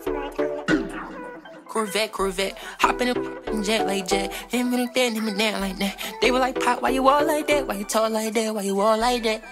Corvette, Corvette, hop in a jet like jet. Him and that, him and that like that. They were like, Pop, why you all like that? Why you talk like that? Why you all like that?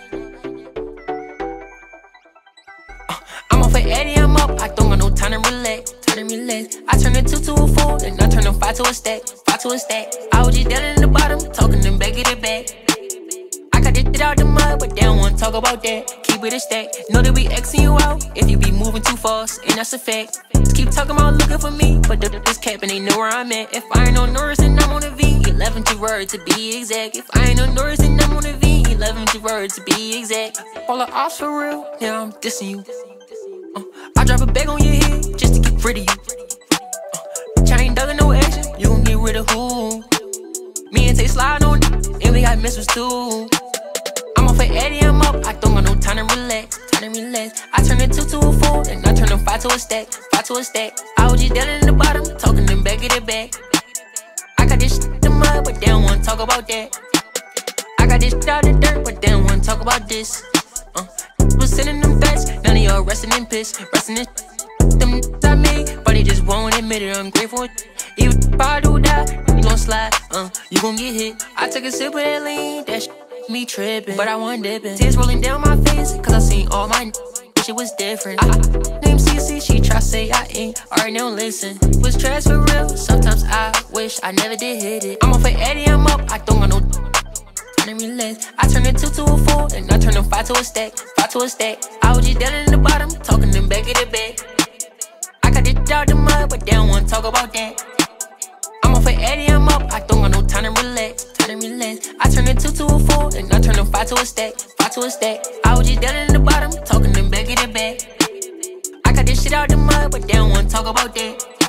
I'm off for Addy, I'm up. I don't got no time to relax. Time to relax. I turn a 2 to a 4, and I turn a 5 to a stack. 5 to a stack. I was just down in the bottom, talking them back of the back. I got this shit out the mud, but they don't wanna talk about that. Keep it a stack. Know that we Xing you out if you be moving too fast, and that's a fact. Just keep talking about looking for me, but this cap and they know where I'm at. If I ain't on Norris, then I'm on a V. 11th word to be exact. If I ain't on Norris, then I'm on a V. 11th word to be exact. All the opps for real, yeah, I'm dissing you. I drop a bag on your head just to get rid of you. I ain't dug in no action, you gon' get rid of who? Me and Tay slide on it, and we got missiles too. I'm off for Addy, I'm up. I don't got no time to relax. Time to relax. I turn a 2 to a 4, and I turn a 5 to a stack. 5 to a stack. I was just down in the bottom, talking them back of the back. I got this shit in the mud, but they don't wanna talk about that. I got this shit out the dirt, but they don't wanna talk about this. Was sending them threats, none of y'all resting in piss. Resting in them I made, but they just won't admit it. I'm grateful. Even if I do that, you gon' slide, you gon' get hit. I took a sip of that lean, that shit me tripping, but I wasn't dipping. Tears rolling down my face, cause I seen all my shit was different. Name CC, she try say I ain't, alright now listen. Was trash for real, sometimes I wish I never did hit it. I'm off for Addy, I'm up, I don't got no time to relax. I turn a 2 to a 4, and I turn a 5 to a stack. 5 to a stack. I was just down in the bottom, talking them back of the back. I got this shit out the mud, but they don't wanna talk about that. I'm off for Addy, I'm up, I don't got no time to relax. Time to relax. I turn a 2 to a 4, and I turn a 5 to a stack. 5 to a stack. I was just down in the bottom, talking them back of the back. I got this shit out the mud, but they don't wanna talk about that.